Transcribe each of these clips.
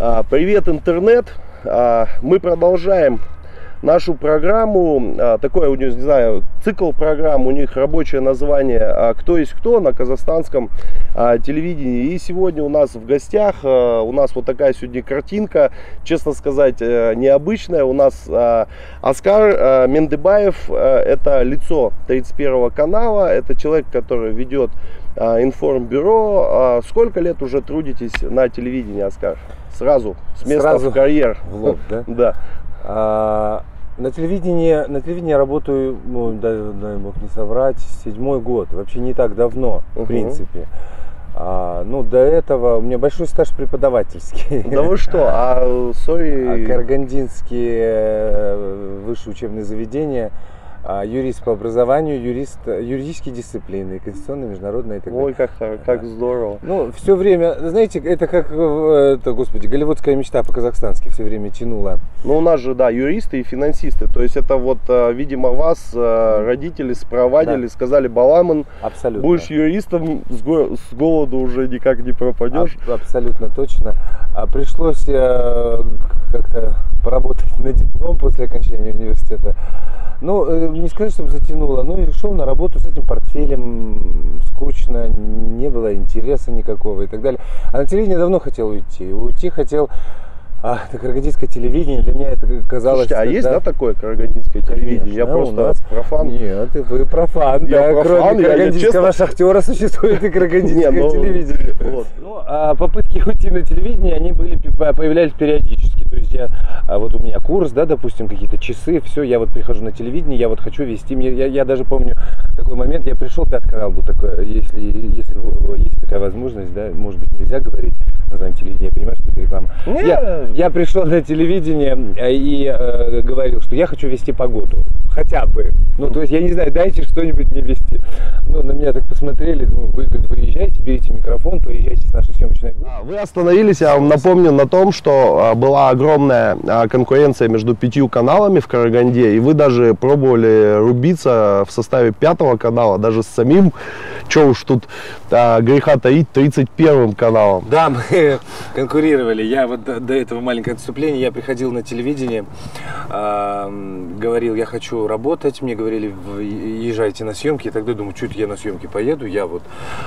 Привет, интернет! Мы продолжаем нашу программу, такой, не знаю, цикл программ, у них рабочее название «Кто есть кто» на казахстанском телевидении. И сегодня у нас в гостях, у нас вот такая сегодня картинка, честно сказать, необычная. У нас Оскар Мендебаев, это лицо 31 канала, это человек, который ведет информбюро. Сколько лет уже трудитесь на телевидении, Оскар? Сразу, с места в карьер. В лоб, да? Да. На телевидении работаю, дай бог не соврать, 7-й год. Вообще не так давно, в принципе. До этого у меня большой стаж преподавательский. Да вы что? Карагандинские высшие учебные заведения. Юрист по образованию, юридические дисциплины, конституционные, международные и так далее. Ой, как здорово. Ну, все время, знаете, это как, господи, голливудская мечта по-казахстански все время тянула. Ну, у нас же, да, юристы и финансисты. То есть это вот, видимо, вас родители спровадили, да. Сказали: Баламон, абсолютно. Будешь юристом, с голоду уже никак не пропадешь. Абсолютно точно. Пришлось как-то поработать на диплом после окончания университета. Ну, не сказать, чтобы затянуло, но и шел на работу с этим портфелем, скучно, не было интереса никакого и так далее. А на телевидение давно хотел уйти хотел на карагандинское телевидение. Для меня это казалось... Слушайте, есть, да, такое карагандинское телевидение? Конечно, я просто профан. Нет, вы профан, да, профан, кроме карагандинского шахтера существует и карагандинское телевидение. Вот. Попытки уйти на телевидение, они появлялись периодически. То есть вот у меня курс, да, допустим, какие-то часы, все, я вот прихожу на телевидение, я вот хочу вести, я даже помню такой момент, я пришел, 5 канал был такой, если есть такая возможность, да, может быть, нельзя говорить название телевидения, я понимаю, что это реклама. Я пришел на телевидение и говорил, что я хочу вести погоду, хотя бы, ну, то есть, я не знаю, дайте что-нибудь мне вести. Ну, на меня так посмотрели, вы выезжайте, берите микрофон, поезжайте с нашей съемочной группой. Вы остановились, я вам напомню, на том, что была огромная конкуренция между 5 каналами в Караганде, и вы даже пробовали рубиться в составе 5-го канала, даже с самим, что уж тут греха таить, 31-м каналом. Да, мы конкурировали. Я вот до этого маленькое отступление, я приходил на телевидение, говорил, я хочу работать, мне говорили, езжайте на съемки, и тогда думаю, чуть я на съемки поеду, я вот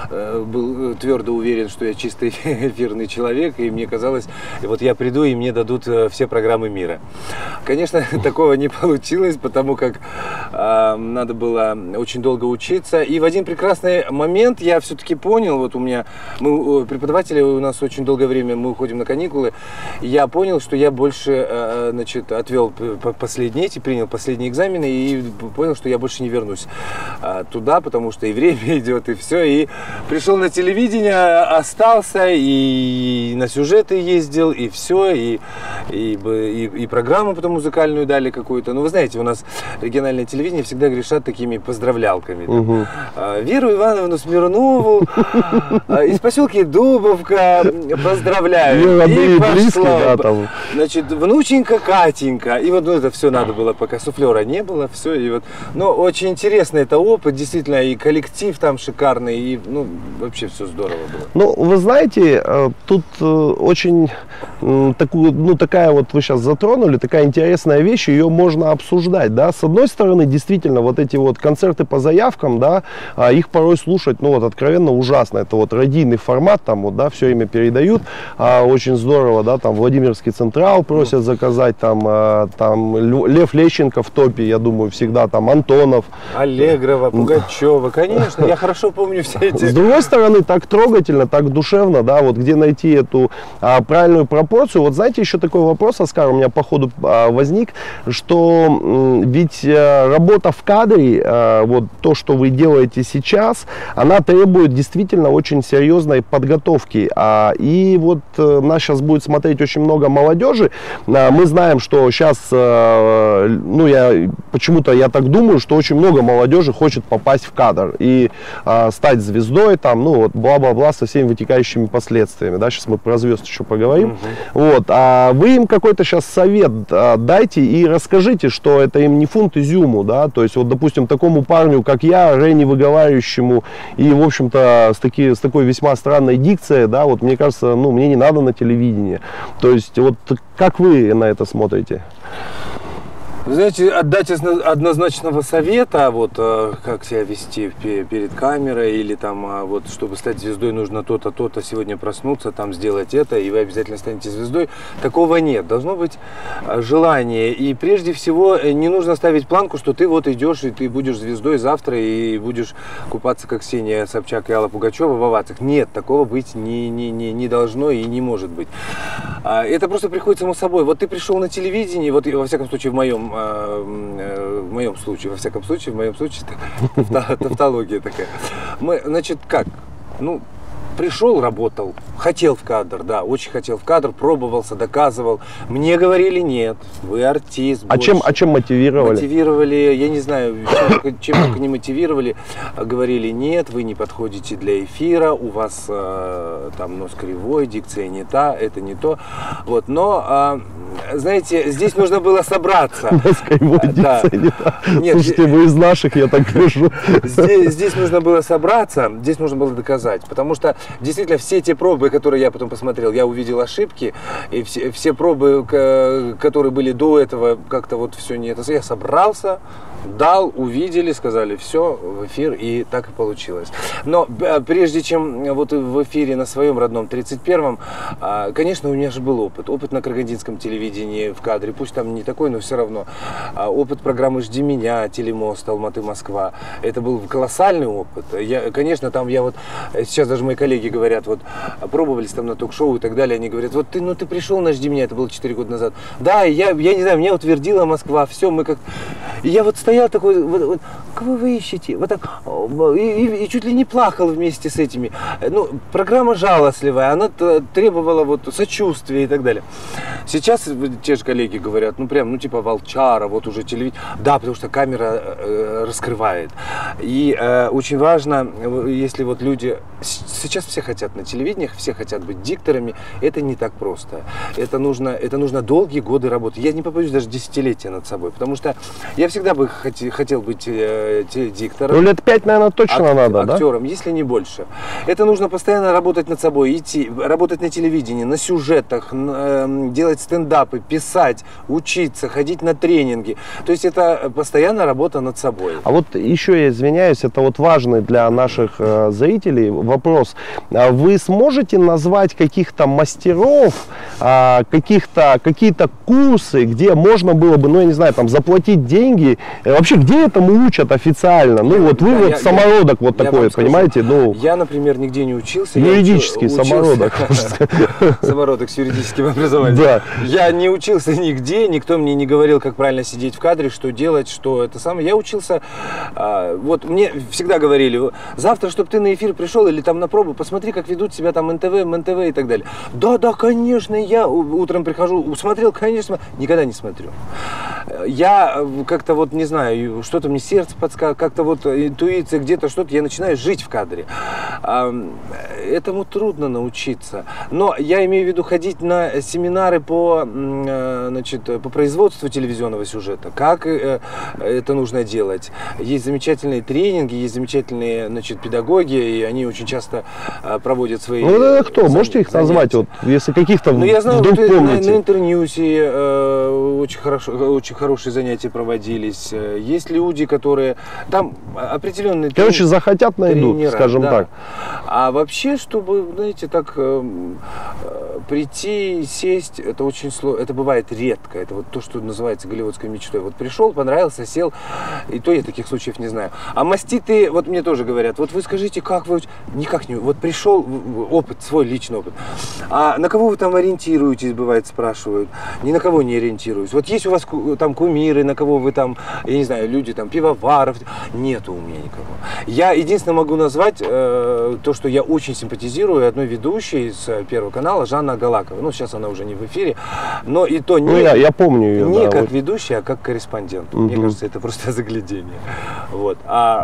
был твердо уверен, что я чистый эфирный человек, и мне казалось, вот я приду, и мне дадут все программы мира. Конечно, такого не получилось, потому как надо было очень долго учиться, и в один прекрасный момент я все-таки понял, вот преподаватели у нас очень долгое время, мы уходим на каникулы, я понял, что я больше, отвел последние принял последние экзамены и понял, что я больше не вернусь туда, потому что и время идет, и все, и пришел на телевидение, остался, и на сюжеты ездил, и все, и программу потом музыкальную дали какую-то. Ну, вы знаете, у нас региональное телевидение всегда грешат такими поздравлялками. Угу. Веру Ивановну Смирнову из поселка Дубовка поздравляю. И пошло. Значит, внученька Катенька. И вот это все надо было, пока суфлера не было, все. И вот, но очень интересный это опыт, действительно, и коллектив там шикарный, и вообще все здорово было. Ну, вы знаете, тут очень такая вот вы сейчас затронули, такая интересная вещь, ее можно обсуждать, да. С одной стороны, действительно, вот эти вот концерты по заявкам, да, их порой слушать, откровенно ужасно. Это вот радийный формат, там вот, да, все время передают, очень здорово, да, там Владимирский Централ просят заказать, там Лев Лещенко в топе, я думаю, всегда там Антонов. Аллегрова, Пугачева, конечно, я хорошо помню все эти. С другой стороны, так трогательно, так душевно, да, вот где найти эту правильную пропорцию. Вот знаете, еще такой вопрос, Оскар, у меня по ходу возник, что ведь работа в кадре, вот то, что вы делаете сейчас, она требует действительно очень серьезной подготовки. И вот нас сейчас будет смотреть очень много молодежи, молодежи. Мы знаем, что сейчас, ну, почему-то я так думаю, что очень много молодежи хочет попасть в кадр и стать звездой, там, ну, вот, бла-бла-бла, со всеми вытекающими последствиями, да, сейчас мы про звезд еще поговорим. Вот, а вы им какой-то сейчас совет дайте и расскажите, что это им не фунт изюму, да, то есть, вот, допустим, такому парню, как я, не выговаривающему и, в общем-то, с такой весьма странной дикцией, да, вот, мне кажется, ну, мне не надо на телевидение. То есть, вот, как вы на это смотрите? Вы знаете, отдать однозначного совета, вот как себя вести перед камерой, или там, вот, чтобы стать звездой, нужно то-то, то-то, сегодня проснуться, там сделать это, и вы обязательно станете звездой. Такого нет. Должно быть желание. И прежде всего не нужно ставить планку, что ты вот идешь, и ты будешь звездой завтра, и будешь купаться, как Ксения Собчак и Алла Пугачева в овациях. Нет, такого быть не должно и не может быть. Это просто приходит само собой. Вот ты пришел на телевидение, вот во всяком случае в моем случае, тавтология такая. Значит, как? Ну, пришел, работал, хотел в кадр, да, очень хотел в кадр, пробовался, доказывал. Мне говорили нет, вы артист. А чем мотивировали? Мотивировали, я не знаю, чем только не мотивировали. Говорили нет, вы не подходите для эфира, у вас там нос кривой, дикция не та, это не то. Вот, но, знаете, здесь нужно было собраться. Нос кривой, дикция не та. Слушайте, вы из наших, я так вижу. Здесь нужно было собраться, здесь нужно было доказать, потому что действительно, все те пробы, которые я потом посмотрел, я увидел ошибки, и все пробы, которые были до этого, как-то вот все не это. Я собрался, дал, увидели, сказали, все, в эфир, и так и получилось. Но прежде чем вот в эфире на своем родном 31-м, конечно, у меня же был опыт на карагандинском телевидении в кадре, пусть там не такой, но все равно. Опыт программы «Жди меня», «Телемост», «Алматы», «Москва». Это был колоссальный опыт. Конечно, там я вот, сейчас даже мои коллеги говорят, вот, пробовались там на ток-шоу и так далее, они говорят, вот ты пришел на «Жди меня», это было 4 года назад. Да, я не знаю, меня утвердила Москва, все, мы как... И я вот стоял такой, вот, кого вы ищете? Вот так, и чуть ли не плакал вместе с этими. Ну, программа жалостливая, она требовала вот сочувствия и так далее. Сейчас те же коллеги говорят, ну прям, ну типа Волчара, вот уже телевидение. Да, потому что камера раскрывает. И очень важно, если вот люди... Сейчас все хотят на телевидениях, все хотят быть дикторами. Это не так просто. Это нужно долгие годы работы. Я не побоюсь даже десятилетия над собой, потому что я всегда бы хотел быть диктором. Ну, лет 5, наверное, точно надо, актером, да? Если не больше. Это нужно постоянно работать над собой, идти, работать на телевидении, на сюжетах, делать стендапы, писать, учиться, ходить на тренинги. То есть это постоянная работа над собой. А вот еще я извиняюсь, это вот важный для наших зрителей вопрос. Вы сможете назвать каких-то мастеров, какие-то курсы, где можно было бы, ну, я не знаю, там, заплатить деньги? Вообще, где этому учат официально? Ну, вот вы вот самородок вот такой, понимаете? Ну, я, например, нигде не учился. Юридический самородок. Самородок с юридическим образованием. Да. Я не учился нигде, никто мне не говорил, как правильно сидеть в кадре, что делать, что это самое. Я учился, вот мне всегда говорили, завтра, чтобы ты на эфир пришел или там на пробу, посмотри, как ведут себя там НТВ, МНТВ и так далее. Да, конечно, я утром прихожу, смотрел, конечно, никогда не смотрю. Я как-то вот, не знаю, что-то мне сердце подсказывает, как-то вот интуиция, где-то что-то, я начинаю жить в кадре. Этому трудно научиться. Но я имею в виду ходить на семинары по производству телевизионного сюжета, как это нужно делать. Есть замечательные тренинги, есть замечательные, педагоги, и они очень часто проводят свои... Ну, это кто? Можете их назвать, вот, если каких-то вдруг я знаю, помните? На Интерньюсе очень хорошие занятия проводились. Есть люди, которые... Там определенные... Короче, захотят, найдут, тренера, скажем так. А вообще, чтобы, знаете, так прийти, сесть, это очень сложно. Это бывает редко. Это вот то, что называется голливудской мечтой. Вот пришел, понравился, сел. И то я таких случаев не знаю. А маститы, вот мне тоже говорят, вот вы скажите, как вы... Никак не... Вот пришел опыт, свой личный опыт. А на кого вы там ориентируетесь, бывает, спрашивают. Ни на кого не ориентируюсь. Вот есть у вас там кумиры, на кого вы там, я не знаю, люди там, пивоваров. Нету у меня никого. Я единственное могу назвать то, что я очень симпатизирую одной ведущей с Первого канала, Жанна Светлана Галакова. Ну, сейчас она уже не в эфире, но и то не, ну, я помню ее, не да, как вот. ведущий, а как корреспондент. Мне кажется, это просто заглядение. Вот.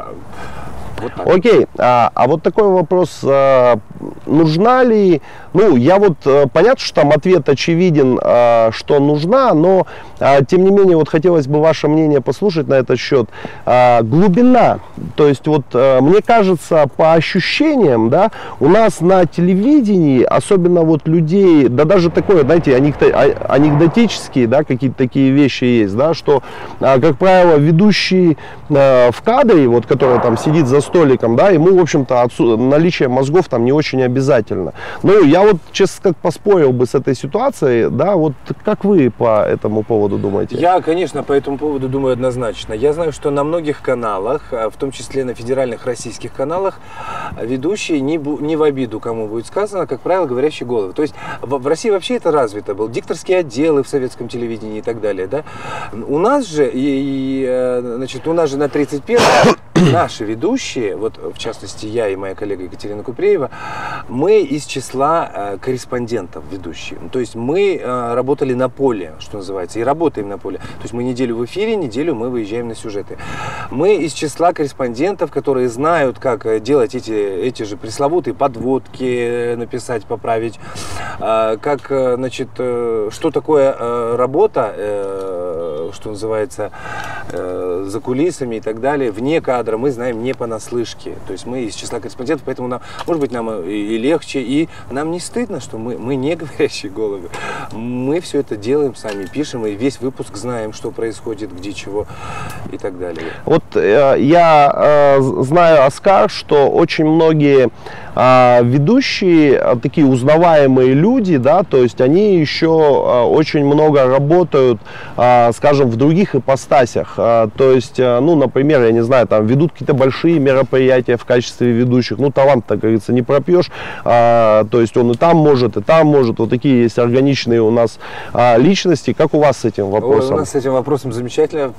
Вот так. Окей, а вот такой вопрос, нужна ли, ну, я вот, понятно, что там ответ очевиден, что нужна, но, тем не менее, вот хотелось бы ваше мнение послушать на этот счет. Глубина, то есть, вот, мне кажется, по ощущениям, да, у нас на телевидении, особенно вот людей, да даже такое, знаете, анекдотические, да, какие-то такие вещи есть, да, что, как правило, ведущий в кадре, вот, который там сидит за столиком, да, ему, в общем-то, наличие мозгов там не очень обязательно. Ну, я вот, честно сказать, поспорил бы с этой ситуацией, да, вот как вы по этому поводу думаете? Я, конечно, по этому поводу думаю однозначно. Я знаю, что на многих каналах, в том числе на федеральных российских каналах, ведущие, не в обиду кому будет сказано, как правило, говорящие головы. То есть в России вообще это развито было. Дикторские отделы в советском телевидении и так далее, да. У нас же, значит, у нас же на 31-м наши ведущие, вот в частности я и моя коллега Екатерина Купреева, мы из числа корреспондентов ведущих. То есть мы работали на поле, что называется, и работаем на поле. То есть мы неделю в эфире, неделю мы выезжаем на сюжеты. Мы из числа корреспондентов, которые знают, как делать эти же пресловутые подводки, написать, поправить, как, значит, что такое работа, что называется, за кулисами и так далее, вне кадра, мы знаем не понаслышке. То есть мы из числа корреспондентов, поэтому нам, может быть, нам и легче, и нам не стыдно, что мы не говорящие головы. Мы все это делаем сами, пишем, и весь выпуск знаем, что происходит, где чего и так далее. Вот я знаю, Оскар, что очень многие ведущие, такие узнаваемые люди, да, то есть они еще очень много работают, скажем, в других ипостасях. То есть, ну, например, я не знаю, там ведут какие-то большие мероприятия в качестве ведущих. Ну, талант, так говорится, не пропьешь. То есть он и там может, и там может. Вот такие есть органичные у нас личности. Как у вас с этим вопросом? Ой, у нас с этим вопросом замечательно.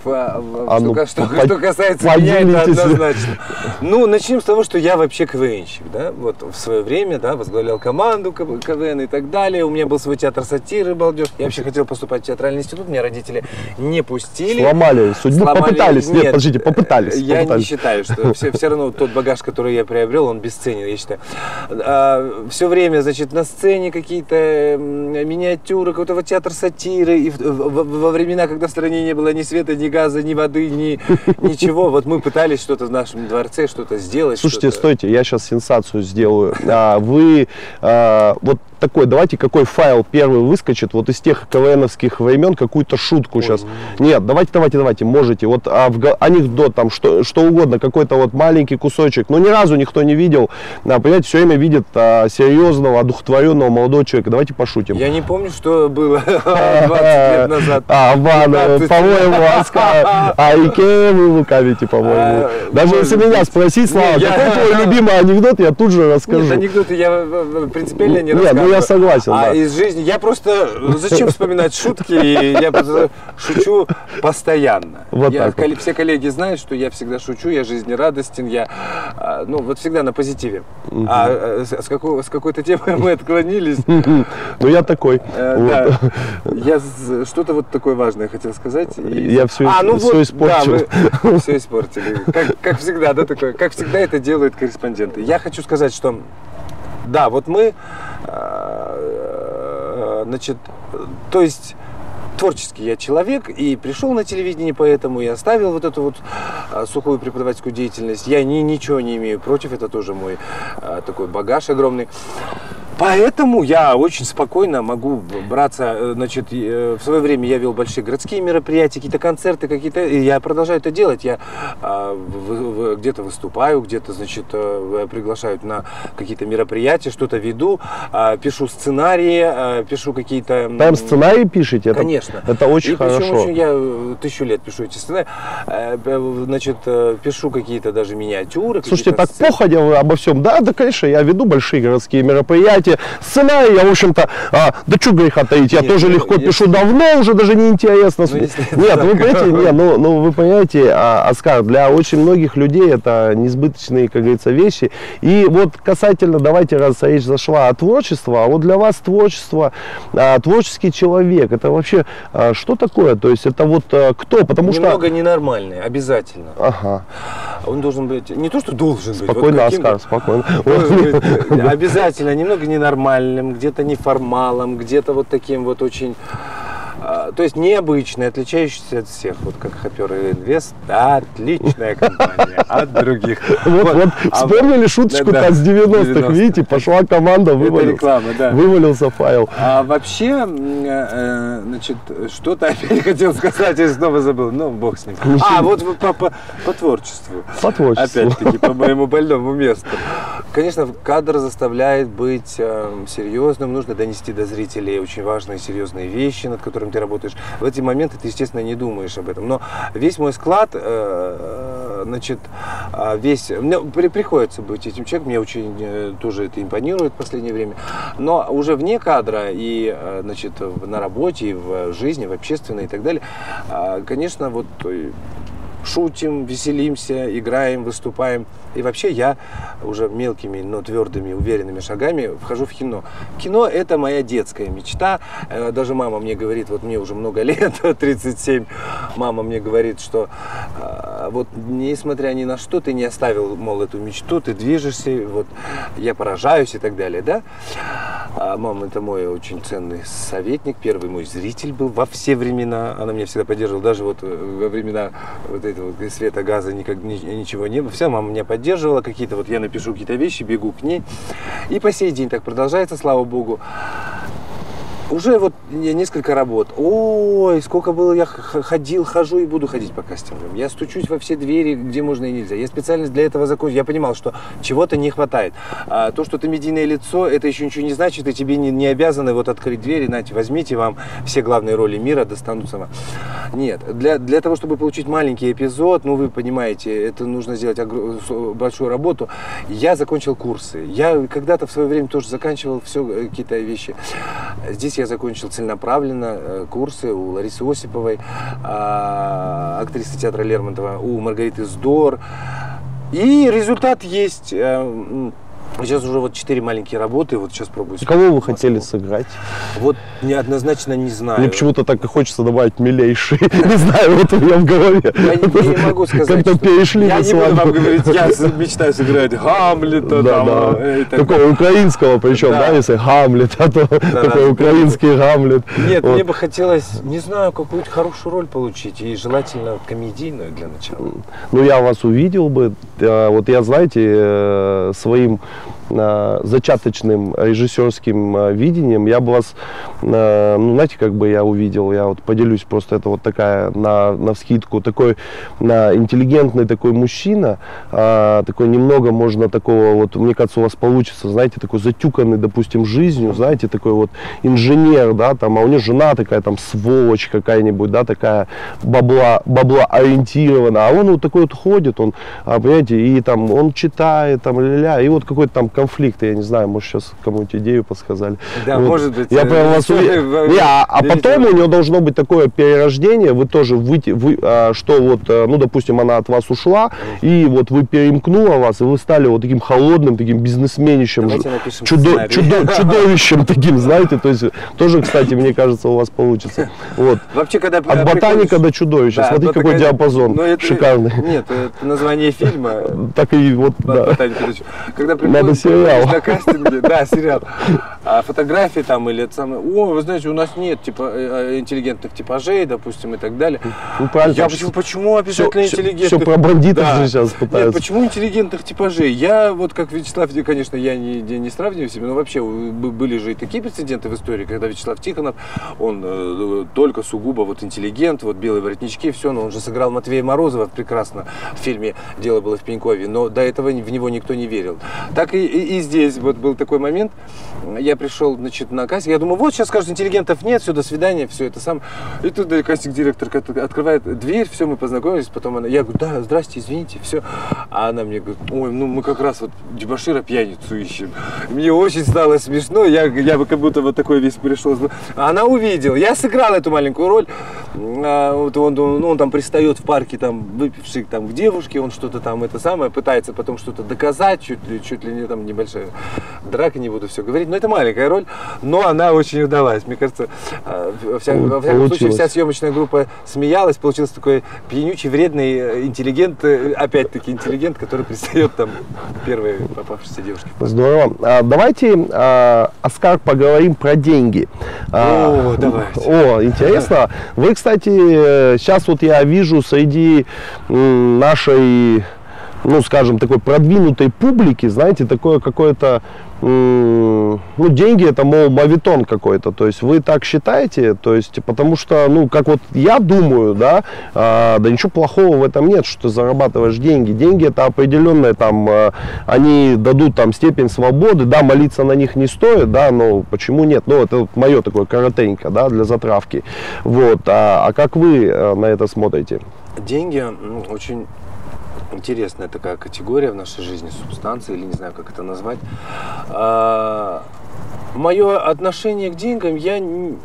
Что касается меня, это однозначно. Ну, начнем с того, что я вообще КВНщик, да. Вот в свое время, да, возглавлял команду КВН и так далее. У меня был свой театр сатиры, балдеж. Я вообще хотел поступать в театральный институт, меня родители не пустили. Сломали судьбу, попытались. Нет, подождите, попытались. Я не считаю, что все равно тот багаж, который я приобрел, он бесценен, я считаю. Все время, значит, на сцене какие-то миниатюры, какой-то театр сатиры. И во времена, когда в стране не было ни света, ни газа, ни воды, ничего, вот мы пытались что-то в нашем дворце, что-то сделать. Слушайте, стойте, я сейчас сенсацию сделаю. Вы вот такой, давайте, какой файл первый выскочит, вот из тех КВНовских времен, какую-то шутку сейчас. Нет, давайте, можете. Вот анекдот, там, что угодно, какой-то вот маленький кусочек. Но ни разу никто не видел, понимаете, все время видит серьезного, одухотворенного молодого человека. Давайте пошутим. Я не помню, что было 20 лет назад. По-моему, Оскар, Икея вы лукавите, по-моему. Даже если меня спросить, Слава, какой твой любимый анекдот, я тут же расскажу. Нет, анекдоты я принципиально не рассказываю. Я согласен. А из жизни, я просто, зачем вспоминать шутки, я просто шучу постоянно. Вот так вот. Все коллеги знают, что я всегда шучу, я жизнерадостен, я, ну, вот всегда на позитиве. С какой-то темы мы отклонились. Ну, я такой. Да. Я что-то вот такое важное хотел сказать. Я все испортил. Все испортили. Как всегда, да, такое. Как всегда это делают корреспонденты. Я хочу сказать, что да, вот мы, значит, то есть творческий я человек и пришел на телевидение, поэтому и оставил вот эту вот сухую преподавательскую деятельность. Я ничего не имею против, это тоже мой такой багаж огромный. Поэтому я очень спокойно могу браться, значит, в свое время я вел большие городские мероприятия, какие-то концерты, и я продолжаю это делать. Я где-то выступаю, где-то, значит, приглашают на какие-то мероприятия, что-то веду, пишу сценарии, пишу какие-то... Прям сценарии пишете? Конечно. Это очень хорошо. Я 1000 лет пишу эти сценарии, значит, пишу какие-то даже миниатюры. Слушайте, так походя обо всем, да, конечно, я веду большие городские мероприятия, понимаете, сценарий я, в общем-то, да что греха таить, я тоже легко пишу давно, уже даже неинтересно. Нет, вы понимаете, вы понимаете, Оскар, для очень многих людей это несбыточные, как говорится, вещи. И вот касательно, давайте, раз речь зашла о творчестве, а вот для вас творчество, творческий человек, это вообще что такое? То есть это вот кто? Потому что... Немного ненормальный, обязательно. Ага. Он должен быть, не то, что должен быть. Спокойно, вот Оскар, спокойно. Обязательно немного ненормальным, где-то неформалом, где-то вот таким вот очень... То есть необычный, отличающийся от всех. Вот как Хопер и Инвест, отличная компания от других. Вот вспомнили шуточку-то с 90-х, видите, пошла команда, вывалился файл. А вообще, значит, что-то опять хотел сказать, я снова забыл, ну, бог с ним. Вот по творчеству. По творчеству. Опять-таки, по моему больному месту. Конечно, кадр заставляет быть серьезным, нужно донести до зрителей очень важные, серьезные вещи, над которыми ты работаешь. В эти моменты ты, естественно, не думаешь об этом. Но весь мой склад, значит, мне приходится быть этим человеком, мне очень тоже это импонирует в последнее время. Но уже вне кадра и, значит, на работе, и в жизни, в общественной и так далее, конечно, вот шутим, веселимся, играем, выступаем. И вообще я уже мелкими, но твердыми, уверенными шагами вхожу в кино. Кино – это моя детская мечта. Даже мама мне говорит, вот мне уже много лет, 37, мама мне говорит, что вот несмотря ни на что, ты не оставил, мол, эту мечту, ты движешься, вот я поражаюсь и так далее, да? Мама – это мой очень ценный советник, первый мой зритель был во все времена. Она меня всегда поддерживала, даже вот во времена вот этого света, газа, ничего не было. Вся мама меня поддерживала, какие-то вот я напишу какие-то вещи, бегу к ней. И по сей день так продолжается, слава богу. Уже вот несколько работ. Ой, сколько было, я хожу и буду ходить по кастингам. Я стучусь во все двери, где можно и нельзя. Я специальность для этого закончил. Я понимал, что чего-то не хватает. То, что ты медийное лицо, это еще ничего не значит, и тебе не обязаны вот открыть двери, нате, возьмите, вам все главные роли мира достанутся вам. Нет, для того, чтобы получить маленький эпизод, ну вы понимаете, это нужно сделать большую работу. Я закончил курсы. Я когда-то в свое время тоже заканчивал все какие-то вещи. Здесь я закончил целенаправленно курсы у Ларисы Осиповой, актрисы театра Лермонтова, у Маргариты Здор. И результат есть. Сейчас уже вот 4 маленькие работы, вот сейчас пробую. Кого вы хотели сыграть? Вот неоднозначно не знаю. Мне почему-то так и хочется добавить милейший. Не знаю, вот у меня в голове. Я не могу сказать, как-то перешли. Я не буду вам говорить, я мечтаю сыграть Гамлета. Такого украинского, причем, да, если Гамлет, а то такой украинский Гамлет. Нет, мне бы хотелось, не знаю, какую-то хорошую роль получить, и желательно комедийную для начала. Ну, я вас увидел бы, вот я, знаете, своим зачаточным режиссерским видением я бы вас, ну, знаете, как бы я увидел, я вот поделюсь, просто это вот такая навскидку, такой интеллигентный такой мужчина, такой немного можно такого вот, мне кажется, у вас получится, знаете, такой затюканный, допустим, жизнью, знаете, такой вот инженер, да, там, а у него жена такая там сволочь какая-нибудь, да, такая бабла ориентирована, а он вот такой вот ходит, он, понимаете, и там он читает, там, ля-ля, и вот какой-то там конфликт, я не знаю, может сейчас кому-нибудь идею подсказали. Да, вот. Может быть. Я прям вас а потом у него должно быть такое перерождение, вы тоже что вот, ну, допустим, она от вас ушла, и вот вы перемкнула вас, и вы стали вот таким холодным, таким бизнесменищем, чудовищем таким, знаете, то есть тоже, кстати, мне кажется, у вас получится. Вот. Вообще, когда от ботаника до чудовища, да, смотри, какой диапазон шикарный. Нет, это название фильма. Так и вот, да. Когда надо сериал. На кастинге, да, сериал. А фотографии там или это самое, вы знаете, у нас нет типа интеллигентных типажей, допустим, и так далее. Ну, правильно. Я почему обязательно интеллигентных? Все про бандитов же сейчас пытаются. Нет, почему интеллигентных типажей? Я вот как Вячеслав, конечно, я не сравниваю себя, но вообще были же и такие прецеденты в истории, когда Вячеслав Тихонов, он только сугубо вот интеллигент, вот белые воротнички, все, но он же сыграл Матвея Морозова прекрасно в фильме «Дело было в Пенькове», но до этого в него никто не верил. Так и и здесь вот был такой момент. Я пришел, значит, на кастинг. Я думаю, вот сейчас скажут, интеллигентов нет, все, до свидания, все это сам. И тут кастинг-директор открывает дверь, все, мы познакомились, потом она, я говорю, да, здрасте, извините, все. А она мне говорит, ой, ну мы как раз вот дебошира пьяницу ищем. Мне очень стало смешно, я бы как будто вот такой весь пришел. Она увидела, я сыграл эту маленькую роль. Вот он там пристает в парке, там, выпивший там к девушке, он что-то там, это самое, пытается потом что-то доказать, чуть ли не там небольшая драка, не буду все говорить. Но это маленькая роль, но она очень удалась. Мне кажется, во всяком случае, вся съемочная группа смеялась, получился такой пьянючий, вредный интеллигент, опять-таки интеллигент, который пристает там первой попавшейся девушке. Здорово. Давайте, Оскар, поговорим про деньги. Давайте. Интересно. Вы, кстати, сейчас вот я вижу среди нашей, ну, скажем, такой продвинутой публики, знаете, такое какое-то, ну, деньги это, мол, моветон какой-то, то есть вы так считаете, то есть, потому что, ну, как вот я думаю, да, да ничего плохого в этом нет, что ты зарабатываешь деньги. Деньги это определенные, там, они дадут там степень свободы, да, молиться на них не стоит, да, но почему нет, ну, это мое такое коротенько, да, для затравки, вот, а как вы на это смотрите? Деньги очень интересная такая категория в нашей жизни, субстанция, или не знаю, как это назвать. Мое отношение к деньгам, я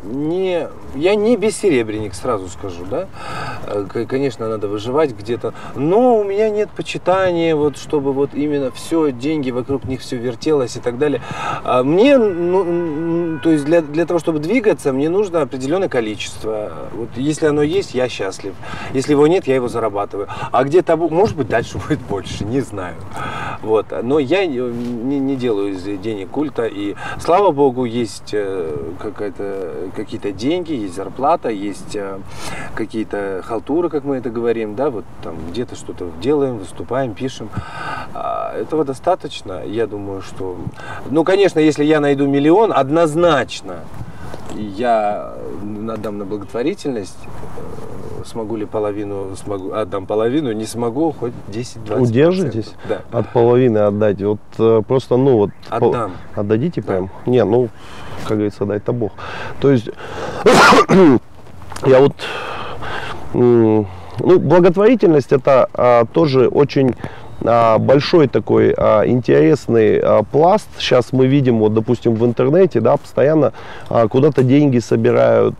не бессеребренник, сразу скажу, да. Конечно, надо выживать где-то, но у меня нет почитания, вот, чтобы вот именно все, деньги, вокруг них все вертелось и так далее. Мне, ну, то есть для того, чтобы двигаться, мне нужно определенное количество. Вот, если оно есть, я счастлив. Если его нет, я его зарабатываю. А где-то, может быть, дальше будет больше, не знаю. Вот. Но я не делаю из денег культа, и слава Богу, есть какие-то деньги, есть зарплата, есть какие-то халтуры, как мы это говорим, да, вот там где-то что-то делаем, выступаем, пишем. Этого достаточно, я думаю, что... Ну, конечно, если я найду миллион, однозначно я отдам на благотворительность. Смогу ли половину, отдам половину, не смогу, хоть 10-20%. Удержитесь? Да. От половины отдать? Вот просто, ну вот... Отдам. Отдадите прям? Да. Не, ну, как говорится, дай-то Бог. То есть, я вот... Ну, благотворительность это тоже очень... большой такой интересный пласт. Сейчас мы видим, вот, допустим, в интернете, да, постоянно куда-то деньги собирают,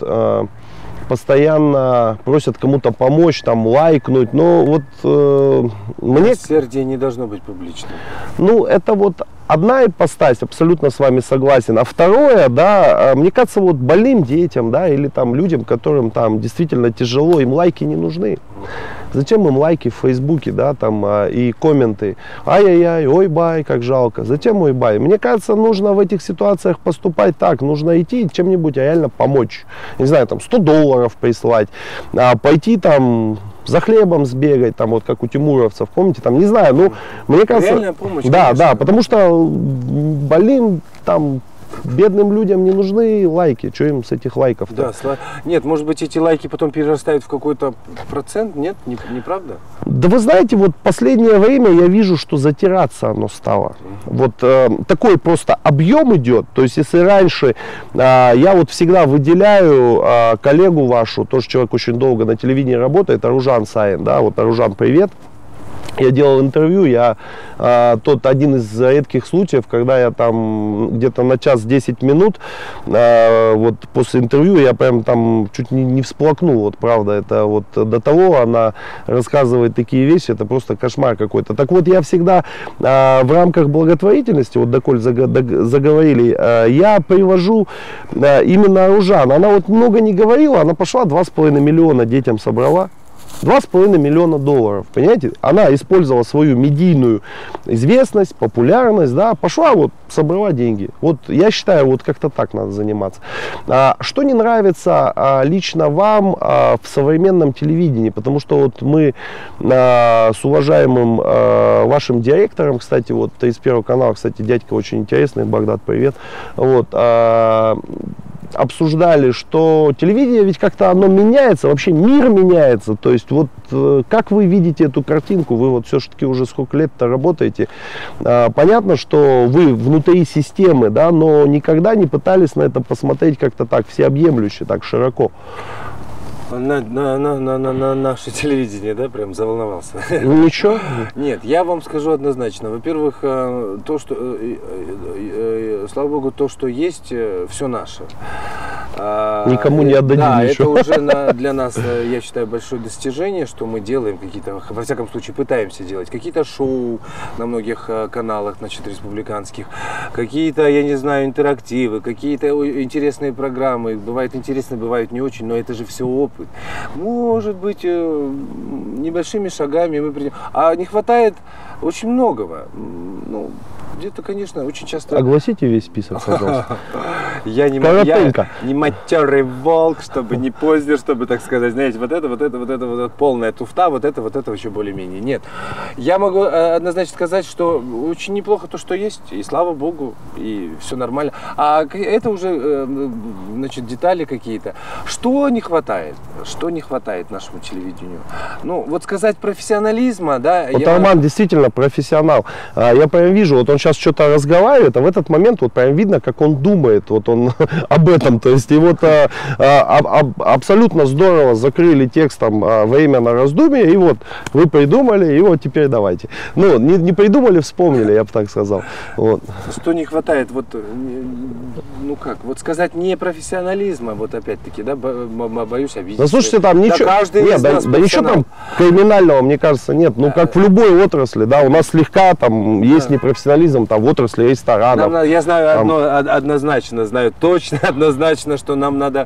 постоянно просят кому-то помочь, там, лайкнуть, но вот мне... Сердие не должно быть публичным. Ну, это вот одна ипостась, абсолютно с вами согласен. А второе, да, мне кажется, вот больным детям, да, или там людям, которым там действительно тяжело, им лайки не нужны. Зачем им лайки в Фейсбуке, да, там, и комменты? Ай-яй-яй, ой-бай, как жалко. Зачем ой-бай? Мне кажется, нужно в этих ситуациях поступать так. Нужно идти чем-нибудь реально помочь. Не знаю, там, $100 прислать, пойти там за хлебом сбегать, там, вот как у тимуровцев, помните, там, не знаю, ну, мне кажется... Реальная помощь, да, конечно. да, потому что больным, там, бедным людям не нужны лайки. Что им с этих лайков-то? Да, нет, может быть, эти лайки потом перерастают в какой-то процент? Нет, неправда? Да вы знаете, вот последнее время я вижу, что затираться оно стало. Вот такой просто объем идет. То есть, если раньше я вот всегда выделяю коллегу вашу, тоже человек очень долго на телевидении работает, Аружан Саин, да, вот Аружан, привет. Я делал интервью, я тот один из редких случаев, когда я там где-то на час 10 минут, вот после интервью я прям там чуть не всплакнул, вот правда, это вот до того она рассказывает такие вещи, это просто кошмар какой-то. Так вот, я всегда в рамках благотворительности, вот доколе заговорили, я привожу именно Аружан. Она вот много не говорила, она пошла 2,5 миллиона детям собрала. $2,5 миллиона, понимаете? Она использовала свою медийную известность, популярность, да, пошла вот, собрала деньги. Вот я считаю, вот как-то так надо заниматься. Что не нравится лично вам в современном телевидении? Потому что вот мы с уважаемым вашим директором, кстати, вот 31 канала, кстати, дядька очень интересный, Багдад, привет. Вот, обсуждали, что телевидение ведь как-то оно меняется, вообще мир меняется. То есть вот как вы видите эту картинку? Вы вот все-таки уже сколько лет-то работаете. Понятно, что вы внутри системы, да, но никогда не пытались на это посмотреть как-то так всеобъемлюще, так широко. На наше телевидение, да, прям заволновался. Ничего? Нет, я вам скажу однозначно. Во-первых, то, что, слава богу, то, что есть, все наше. Никому не отдадим ничего. Это уже для нас, я считаю, большое достижение, что мы делаем какие-то, во всяком случае, пытаемся делать какие-то шоу на многих каналах, значит, республиканских, какие-то, я не знаю, интерактивы, какие-то интересные программы. Бывает интересно, бывает не очень, но это же все опыт. Может быть, небольшими шагами мы придем. А не хватает очень многого. Ну, где-то, конечно, очень часто... Огласите весь список, пожалуйста. Я не матерый волк, чтобы не поздно, чтобы, так сказать, знаете, вот это полная туфта, вот это еще более-менее. Нет. Я могу однозначно сказать, что очень неплохо то, что есть, и слава богу, и все нормально. А это уже, значит, детали какие-то. Что не хватает? Что не хватает нашему телевидению? Ну, вот сказать профессионализма, да... Вот Арман действительно профессионал. Я прям вижу, вот он сейчас что-то разговаривает, а в этот момент вот прям видно, как он думает вот он об этом. То есть и вот абсолютно здорово закрыли текстом время на раздумье, и вот вы придумали, и вот теперь давайте. Ну, не придумали, вспомнили, я бы так сказал. Вот. Что не хватает, вот, ну как, вот сказать не профессионализма, вот опять-таки, да, боюсь обидеть. Да слушайте, там ничего, нет, да ничего там криминального, мне кажется, нет. Ну, как в любой отрасли, да, у нас слегка там есть непрофессионализм, там в отрасли ресторанов. Я знаю однозначно, знаю точно, однозначно, что нам надо,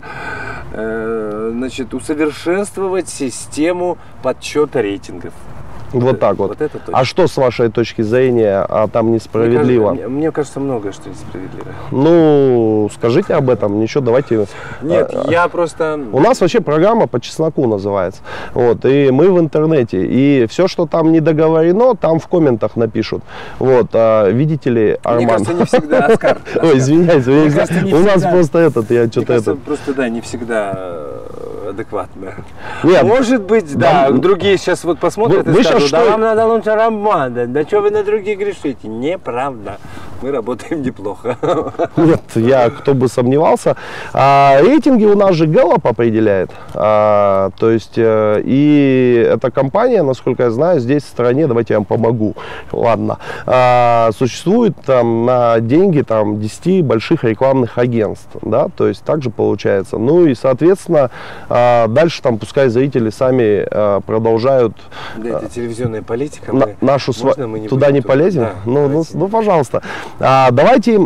значит, усовершенствовать систему подсчета рейтингов. Вот так вот. Это а что с вашей точки зрения там несправедливо? Мне кажется, многое, что несправедливо. Ну, скажите об этом, ничего, давайте. Нет, я просто... У нас вообще программа по чесноку называется. Вот, и мы в интернете. И все, что там не договорено, там в комментах напишут. Вот, видите ли, Арман... Мне кажется, не всегда, Оскар. Ой, извиняйте, у нас просто этот, я что-то это... Просто, да, не всегда адекватно. Нет, может быть, да, другие сейчас вот посмотрят и скажут, да вам надо лучше Романа, да что вы на других грешите? Неправда. Мы работаем неплохо. Нет, кто бы сомневался. Рейтинги у нас же Gallup определяет. То есть, и эта компания, насколько я знаю, здесь в стране, давайте я вам помогу. Ладно. Существует там на деньги там 10 больших рекламных агентств. Да, то есть, также получается. Ну и, соответственно, дальше там пускай зрители сами продолжают. Да, это телевизионная политика. Нашу туда не полезем? Да, ну, пожалуйста. Давайте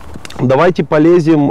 полезем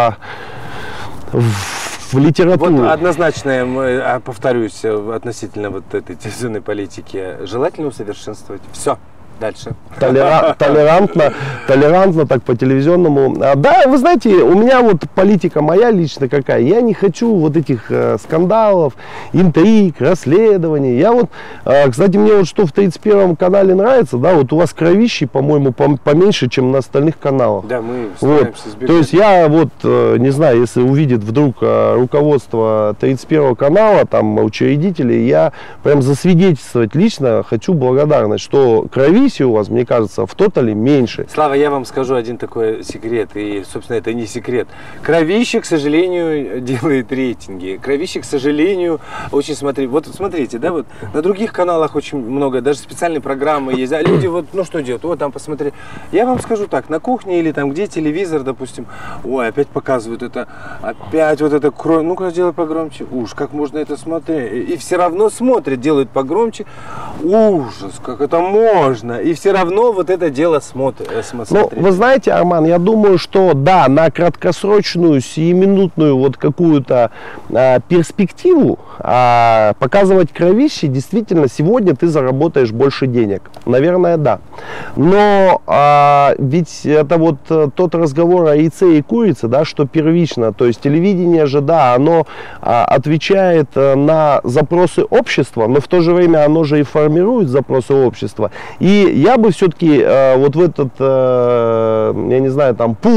в литературу. Вот однозначно, повторюсь, относительно вот этой телевизионной политики, желательно усовершенствовать. Все. Дальше. Толерантно, так по-телевизионному. Да, вы знаете, у меня вот политика моя лично какая. Я не хочу вот этих скандалов, интриг, расследований. Я вот, кстати, мне вот что в 31-м канале нравится, да, вот у вас кровищи, по-моему, поменьше, чем на остальных каналах. Да, мы стараемся избегать. То есть я вот, не знаю, если увидит вдруг руководство 31-го канала, там, учредители, я прям засвидетельствовать лично хочу благодарность, что кровищи у вас, мне кажется, в тотале меньше. Слава, я вам скажу один такой секрет, и, собственно, это не секрет. Кровище, к сожалению, делает рейтинги. Кровище, к сожалению, очень вот смотрите, да, вот на других каналах очень много, даже специальные программы есть, а люди вот, ну что делают, вот там посмотри. Я вам скажу так, на кухне или там, где телевизор, допустим, ой, опять показывают это, опять вот это кровь, ну-ка, сделай погромче, уж, как можно это смотреть, и все равно смотрят, делают погромче, ужас, как это можно. И все равно вот это дело смотрит. Ну, вы знаете, Арман, я думаю, что да, на краткосрочную, сиюминутную вот какую-то перспективу показывать кровище, действительно, сегодня ты заработаешь больше денег. Наверное, да. Но ведь это вот тот разговор о яйце и курице, да, что первично. То есть телевидение же, да, оно отвечает на запросы общества, но в то же время оно же и формирует запросы общества. И я бы все-таки вот в этот, я не знаю, там пул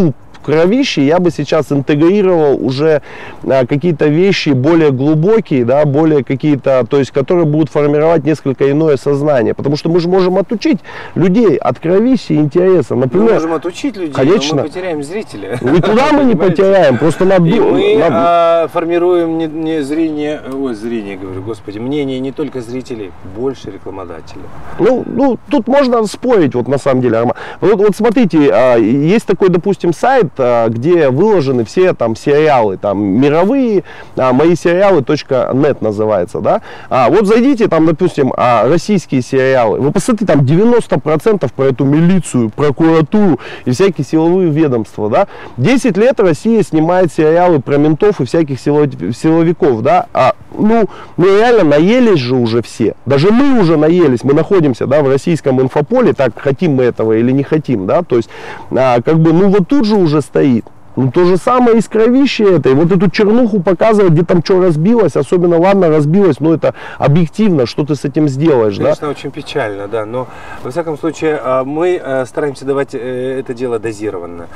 кровище я бы сейчас интегрировал уже какие-то вещи более глубокие, да, более какие-то, то есть, которые будут формировать несколько иное сознание. Потому что мы же можем отучить людей от кровищи и интереса. Например, мы можем отучить людей, конечно, но мы потеряем зрителя. Никуда мы не потеряем, просто надо... И мы формируем не зрение, говорю, господи, мнение не только зрителей, больше рекламодателей. Ну, тут можно спорить, вот на самом деле, Арман. Вот смотрите, есть такой, допустим, сайт, где выложены все там сериалы, там мировые, моисериалы.нет называется, да. Вот зайдите, там, допустим, российские сериалы, вы посмотрите, там 90% про эту милицию, прокуратуру и всякие силовые ведомства, да. 10 лет Россия снимает сериалы про ментов и всяких силовиков, да. Ну, реально наелись же уже все. Даже мы уже наелись, мы находимся, да, в российском инфополе, так хотим мы этого или не хотим, да, то есть, как бы, ну, вот тут же уже стоит. Ну, то же самое и с кровищей этой. Вот эту чернуху показывать, где там что разбилось, особенно, ладно, разбилось, но это объективно, что ты с этим сделаешь, конечно, да? очень печально, да, но, во всяком случае, мы стараемся давать это дело дозированно.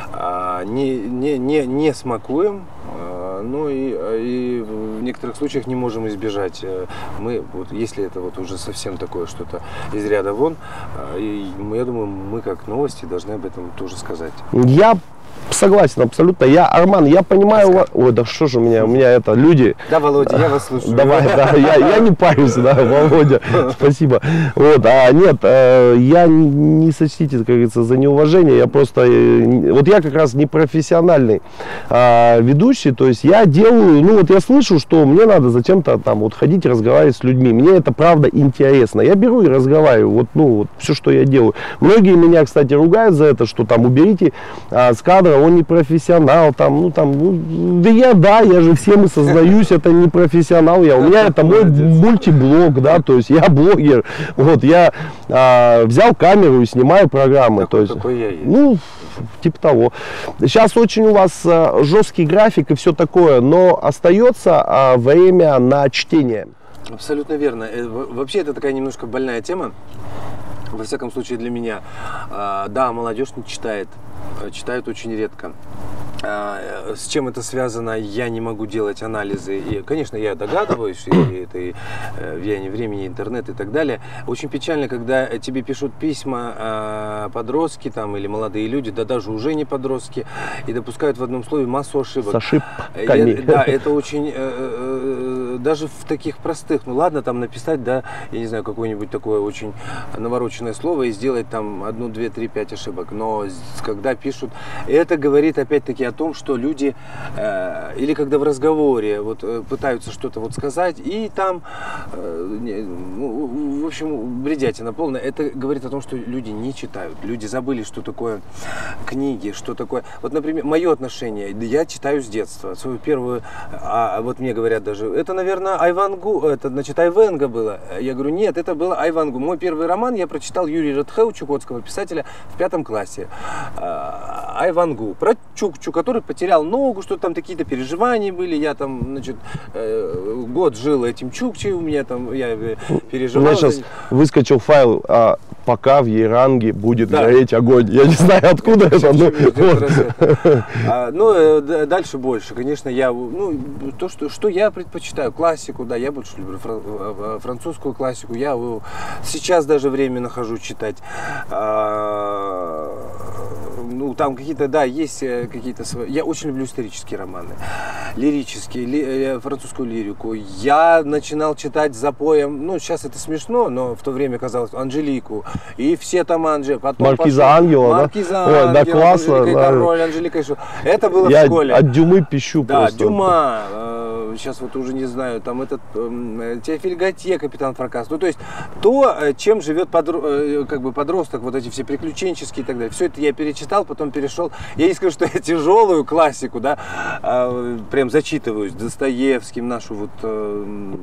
Не смакуем, ну и в некоторых случаях не можем избежать. Мы, вот, если это вот уже совсем такое что-то из ряда вон, я думаю, мы как новости должны об этом тоже сказать. Я согласен абсолютно. Арман, я понимаю вас. Ой, да что же у меня это, люди. Да, Володя, я вас слушаю. Давай, да, я не парюсь, да, Володя, спасибо. Вот, нет, я не сочтите, как говорится, за неуважение, я просто, вот я как раз не профессиональный ведущий, то есть я делаю, ну вот я слышу, что мне надо зачем-то там вот ходить разговаривать с людьми, мне это правда интересно, я беру и разговариваю, вот, ну, вот все, что я делаю. Многие меня, кстати, ругают за это, что там уберите с кадра, он не профессионал, я же всем и сознаюсь, это не профессионал, у меня это мой мультиблог, да, то есть я блогер, вот, я взял камеру и снимаю программы, то есть, ну, типа того. Сейчас очень у вас жесткий график и все такое, но остается время на чтение. Абсолютно верно. Вообще это такая немножко больная тема, во всяком случае для меня. Да, молодежь не читает. Читают очень редко. С чем это связано, я не могу делать анализы. И, конечно, я догадываюсь, и это и влияние времени, интернет и так далее. Очень печально, когда тебе пишут письма подростки там, или молодые люди, да даже уже не подростки, и допускают в одном слове массу ошибок. С ошибками. Да, это очень, даже в таких простых, ну ладно, там написать, да, я не знаю, какое-нибудь такое очень навороченное слово и сделать там 1, 2, 3, 5 ошибок. Но когда пишут, это говорит опять-таки о том, что люди, или когда в разговоре вот, пытаются что-то вот сказать, и там, в общем, бредятина полная, это говорит о том, что люди не читают, люди забыли, что такое книги, что такое, вот, например, мое отношение, я читаю с детства, свою первую, вот мне говорят даже, это, наверное, Айвангу, это, значит, Айвенга было, я говорю, нет, это было Айвангу, мой первый роман я прочитал Юрия Редхеу, чукотского писателя, в 5 классе, Айвангу, про Чукчу, который потерял ногу, что там какие-то переживания были, я там, значит, год жил этим Чукчей, у меня там, я переживал. У меня сейчас выскочил файл, пока в Яранге будет гореть огонь. Я не знаю, откуда это. Ну, дальше больше, конечно, я, ну, то, что я предпочитаю, классику, да, я больше люблю французскую классику, я сейчас даже время нахожу читать. Ну, там какие-то, да, есть какие-то свои... Я очень люблю исторические романы, лирические, французскую лирику. Я начинал читать с запоем, ну, сейчас это смешно, но в то время казалось, Анжелику. И все там потом Маркиза Ангела, Маркиза Ангела, да, классно, Анжелика и Король, Анжелика и Шо. Это было в школе. От Дюмы пищу просто. Да, Дюма. Сейчас вот уже не знаю, там этот Теофиль Готье, Капитан Фракас. Ну, то есть то, чем живет как бы подросток, вот эти все приключенческие и так далее. Все это я перечитал, потом перешел. Я не скажу, что я тяжелую классику, да, прям зачитываюсь Достоевским, нашу вот...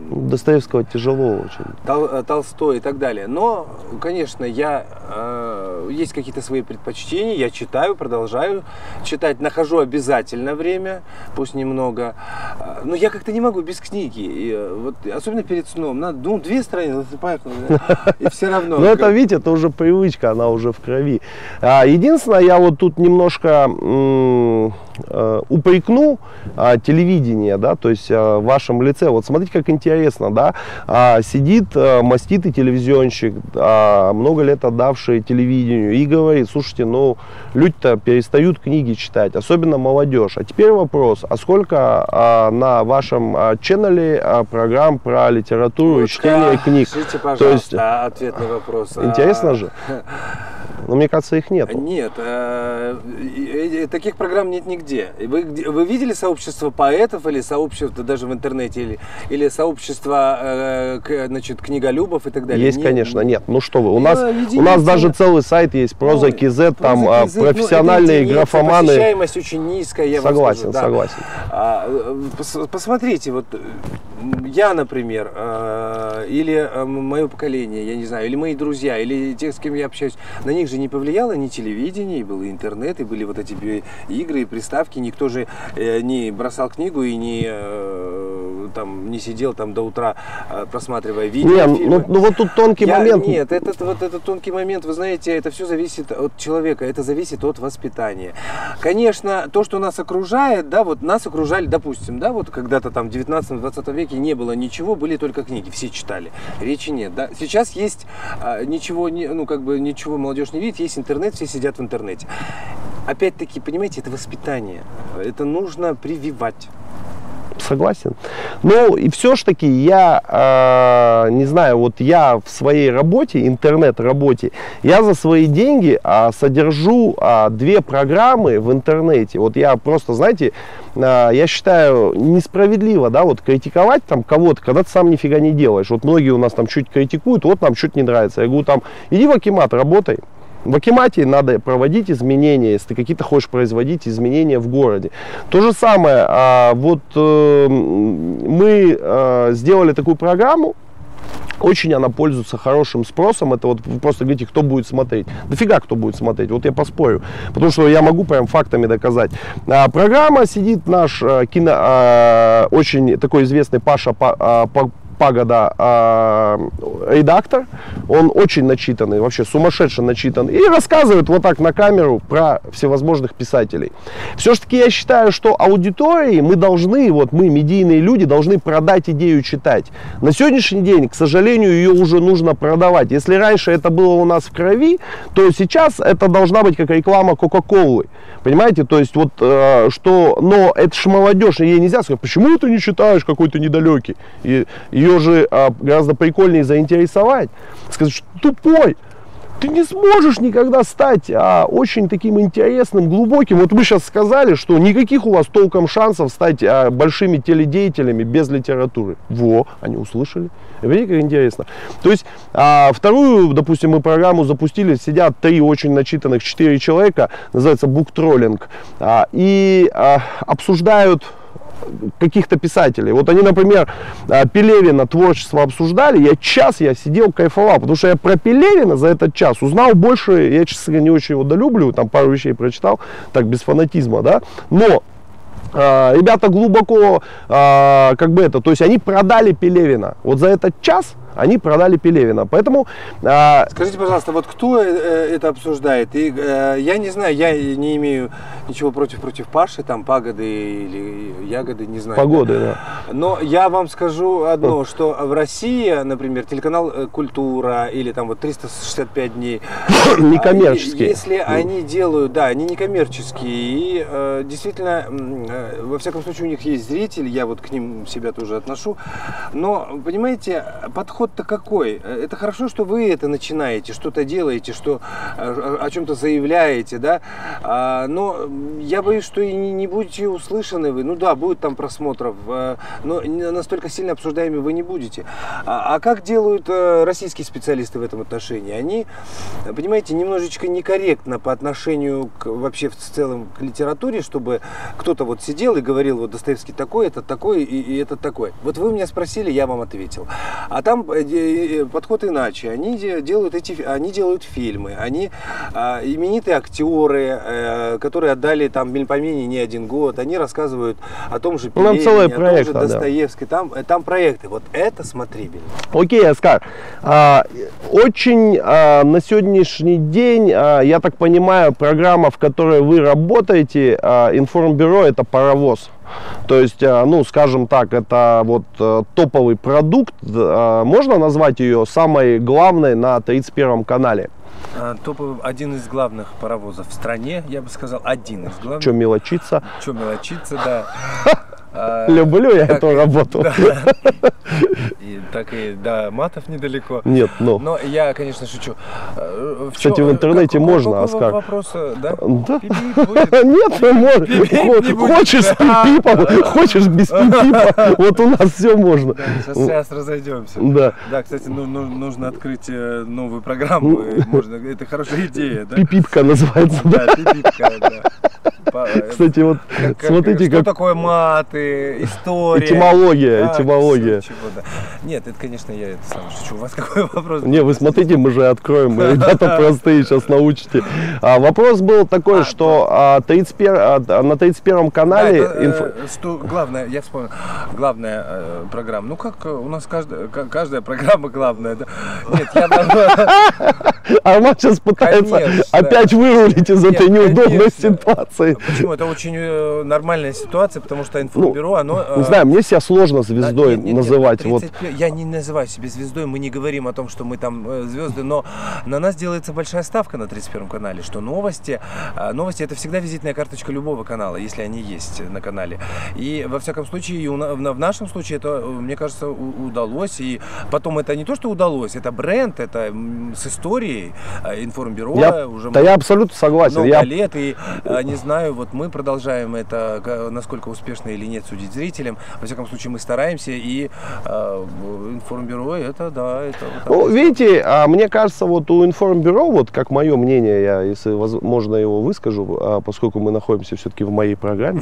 Достоевского тяжело очень. Толстой и так далее. Но, конечно, я есть какие-то свои предпочтения, я читаю, продолжаю читать, нахожу обязательно время, пусть немного, но я как-то не могу без книги, и, вот, особенно перед сном, надо, 2 страницы, и все равно. Ну это, видите, это уже привычка, она уже в крови. Единственное, я вот тут немножко упрекну телевидение, да, то есть в вашем лице. Вот смотрите, как интересно, да, сидит маститый телевизионщик, много лет отдавший телевидению, и говорит: слушайте, ну люди-то перестают книги читать, особенно молодежь. А теперь вопрос: а сколько на вашем ченнеле программ про литературу и чтение книг? Скажите, пожалуйста, то есть, ответ на вопрос. Интересно же. Но мне кажется, их нет. Нет, таких программ нет нигде. Вы видели сообщество поэтов или сообщество даже в интернете, или сообщество, значит, книголюбов и так далее? Есть, конечно, нет. Ну что вы, у нас даже целый сайт есть, Проза.кз, там профессиональные графоманы. Посещаемость очень низкая, я вам скажу. Согласен. Посмотрите, вот я, например, или мое поколение, я не знаю, или мои друзья, или те, с кем я общаюсь, на них же не повлияло ни телевидение, и был интернет, и были вот эти игры и приставки. Никто же не бросал книгу и не сидел там до утра, просматривая видео. Ну вот тут тонкий момент. Нет, этот тонкий момент, вы знаете, это все зависит от человека, это зависит от воспитания. Конечно, то, что нас окружает, да, вот нас окружали, допустим, да, вот когда-то там в 19-20 веке не было ничего, были только книги, все читали, речи нет, да. Сейчас есть ничего молодежь не видит, есть интернет, все сидят в интернете. Опять-таки, понимаете, это воспитание, это нужно прививать. Согласен. Ну и все ж таки я, не знаю, вот я в своей работе, интернет-работе, я за свои деньги содержу 2 программы в интернете. Вот я просто, знаете, я считаю несправедливо, да, вот критиковать там кого-то, когда ты сам нифига не делаешь. Вот многие у нас там чуть критикуют, вот нам что-то не нравится. Я говорю, там, иди в Акимат, работай. В Акимате надо проводить изменения, если ты какие-то хочешь производить изменения в городе. То же самое, мы сделали такую программу, очень она пользуется хорошим спросом. Это вот вы просто говорите, кто будет смотреть. Дофига кто будет смотреть, вот я поспорю. Потому что я могу прям фактами доказать. Программа сидит наш очень такой известный Паша Пагода, редактор, он очень начитанный, вообще сумасшедше начитанный, и рассказывает вот так на камеру про всевозможных писателей. Все-таки я считаю, что аудитории мы должны, вот мы, медийные люди, должны продать идею читать. На сегодняшний день, к сожалению, ее уже нужно продавать. Если раньше это было у нас в крови, то сейчас это должна быть как реклама Кока-Колы. Понимаете, то есть вот но это ж молодежь, ей нельзя сказать, почему ты не читаешь, какой-то недалекий. И ее же гораздо прикольнее заинтересовать. Сказать, что тупой, ты не сможешь никогда стать очень таким интересным, глубоким. Вот вы сейчас сказали, что никаких у вас толком шансов стать большими теледеятелями без литературы. Во, они услышали. Видите, как интересно. То есть вторую, допустим, мы программу запустили, сидят 3 очень начитанных, 4 человека, называется буктроллинг, и обсуждают каких-то писателей. Вот они, например, Пелевина творчество обсуждали, я сидел, кайфовал, потому что я про Пелевина за этот час узнал больше, я, честно говоря, не очень его долюблю, там пару вещей прочитал, так, без фанатизма, да, но ребята глубоко, то есть они продали Пелевина, вот за этот час они продали Пелевина, поэтому... Скажите, пожалуйста, вот кто это обсуждает? И, я не знаю, я не имею ничего против Паши, там, Пагоды или Ягоды, не знаю. Погоды, да. Но я вам скажу одно, что в России, например, телеканал «Культура» или там вот 365 дней... Некоммерческие. Если они делают, да, они некоммерческие, и действительно, во всяком случае, у них есть зритель, я вот к ним себя тоже отношу, но, понимаете, подход то какой? Это хорошо, что вы это начинаете, что-то делаете, что о чем-то заявляете, да? Но я боюсь, что и не будете услышаны вы. Ну да, будет там просмотров. но настолько сильно обсуждаемыми вы не будете. А как делают российские специалисты в этом отношении? Они, понимаете, немножечко некорректно по отношению вообще в целом к литературе, чтобы кто-то вот сидел и говорил, вот Достоевский такой, этот такой и этот такой. Вот вы меня спросили, я вам ответил. А там подход иначе. Они делают фильмы, они именитые актеры, которые отдали там Мельпомене не один год, они рассказывают о том же Пелевине, о том же Достоевском, там проекты. Вот это смотрибельно. Окей, Оскар. Очень на сегодняшний день, я так понимаю, программа, в которой вы работаете, информбюро, это паровоз. То есть, ну, скажем так, это вот топовый продукт. Можно назвать ее самой главной на 31 канале? Топовый, один из главных паровозов в стране, я бы сказал, один из главных. Че мелочиться? Че мелочиться, да. Люблю я эту работу. Да. И так и до матов недалеко. Нет, ну. Но я, конечно, шучу. Кстати, в интернете можно, Оскар. Вопрос, да? Да. Пип-пип будет? Нет, ты можешь. Хочешь с пип-пипом, хочешь без пип-пипа. Вот у нас все можно. Да, сейчас разойдемся. Да. Да, кстати, нужно открыть новую программу. Это хорошая идея, да? Пипипка называется. Да, пипипка, да. Кстати, вот смотрите, что такое маты, история. Этимология. Нет, это, конечно, я это сам шучу. У вас какой вопрос? Не, вы смотрите, мы же откроем. Ребята простые, сейчас научите. Вопрос был такой, что на 31 канале... Главное, я вспомнил, главная программа. Ну как у нас каждая программа главная. Нет, я... Арман сейчас пытается опять вырулить из этой неудобной ситуации. Почему? Это очень нормальная ситуация, потому что информбюро, оно... Не знаю, мне себя сложно звездой называть. Я не называю себя звездой, мы не говорим о том, что мы там звезды, но на нас делается большая ставка на 31 канале, что новости это всегда визитная карточка любого канала, если они есть на канале. И во всяком случае, в нашем случае это, мне кажется, удалось. И потом это не то, что удалось, это бренд, это с историей информбюро. Я абсолютно согласен. Много лет, и не знаю, вот мы продолжаем это, насколько успешно или нет, судить зрителям. Во всяком случае, мы стараемся, и информбюро, это да. Ну, видите, мне кажется, вот у информбюро, вот как мое мнение, я, если можно его выскажу, поскольку мы находимся все-таки в моей программе.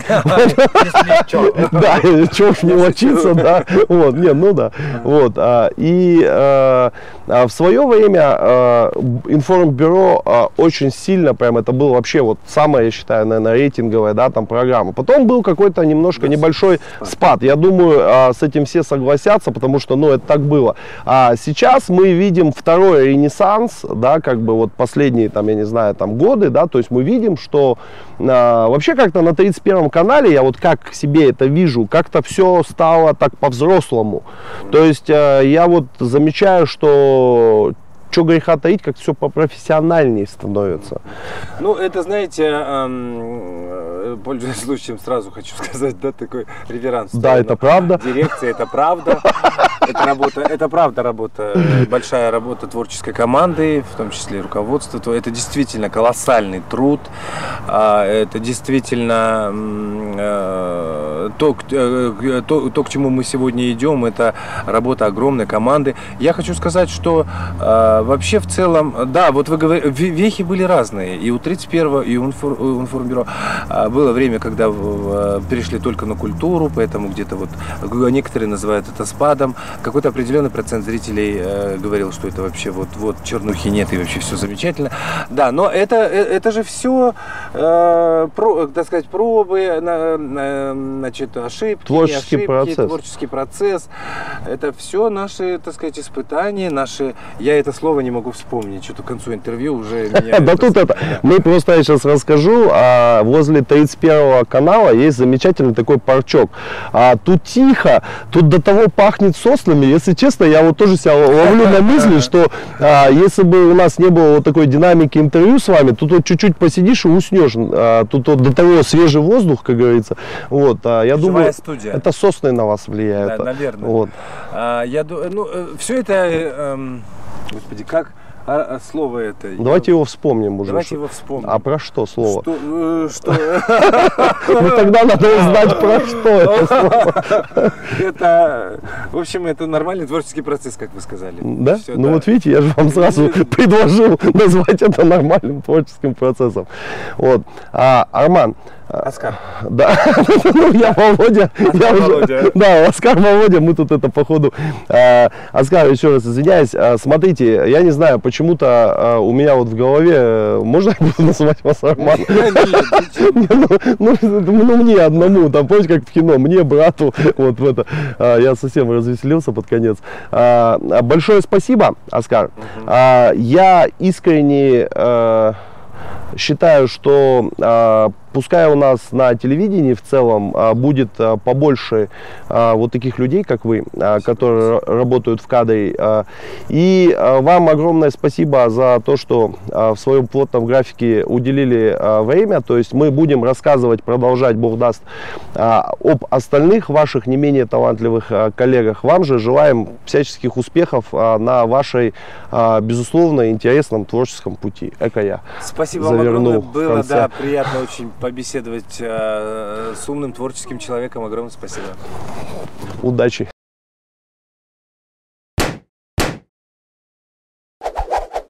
Да, чего ж мелочиться, да. Вот, нет, ну да. Вот, и в свое время информбюро очень сильно, прям это было вообще вот самая, я считаю, наверное, рейтинговая, да, там программа. Потом был какой-то немножко небольшой спад. Я думаю, с этим все согласятся, потому что, ну, это так было. А сейчас мы видим второй ренессанс, да, как бы вот последние, там, я не знаю, там, годы, да, то есть мы видим, что вообще как-то на 31 канале, я вот как себе это вижу, как-то все стало так по-взрослому. То есть я вот замечаю, что греха таить, как все попрофессиональнее становится. Ну, это, знаете, пользуясь случаем, сразу хочу сказать, да, такой реверанс. Да, это правда. Дирекция, это правда. Это правда работа, большая работа творческой команды, в том числе и руководства. Это действительно колоссальный труд. Это действительно то, к чему мы сегодня идем, это работа огромной команды. Я хочу сказать, что вообще в целом, да, вот вы говорите, вехи были разные. И у 31-го, и у информбюро было время, когда перешли только на культуру, поэтому где-то вот некоторые называют это спадом. Какой-то определенный процент зрителей говорил, что это вообще вот чернухи нет и вообще все замечательно. Да, но это же все, так сказать, пробы, значит, ошибки, творческий процесс. Это все наши, так сказать, испытания, наши. Я это слово не могу вспомнить, что-то к концу интервью уже меня... Да тут это, мы просто, я сейчас расскажу, возле 31-го канала есть замечательный такой парчок. Тут тихо, тут до того пахнет соснами, если честно, я вот тоже себя ловлю на мысли, что если бы у нас не было вот такой динамики интервью с вами, тут вот чуть-чуть посидишь и уснешь, тут вот до того свежий воздух, как говорится. Вот, я думаю, студия. Это сосны на вас влияют. Да, наверное. Вот. Я думаю, ну, все это... Господи, как слово это? Давайте его вспомним уже. Давайте его вспомним. А про что слово? Что? Ну тогда надо узнать, про что это слово. Это, в общем, это нормальный творческий процесс, как вы сказали. Да? Всё, Ну да. вот видите, я же вам сразу предложил назвать это нормальным творческим процессом. Вот. Арман. Оскар. Да, ну я Володя. Оскар Володя. Да, Оскар Володя, мы тут это походу. Оскар, еще раз извиняюсь. Смотрите, я не знаю, почему-то у меня вот в голове, можно я буду называть вас Арман? Ну мне одному, там помните, как в кино, мне, брату, вот в это. Я совсем развеселился под конец. Большое спасибо, Оскар. Я искренне считаю, что пускай у нас на телевидении в целом будет побольше вот таких людей, как вы, которые работают в кадре. И вам огромное спасибо за то, что в своем плотном графике уделили время. То есть мы будем рассказывать, продолжать, Бог даст, об остальных ваших не менее талантливых коллегах. Вам же желаем всяческих успехов на вашей, безусловно, интересном творческом пути. Я. Спасибо вам огромное. Было, да, приятно очень побеседовать с умным творческим человеком. Огромное спасибо. Удачи.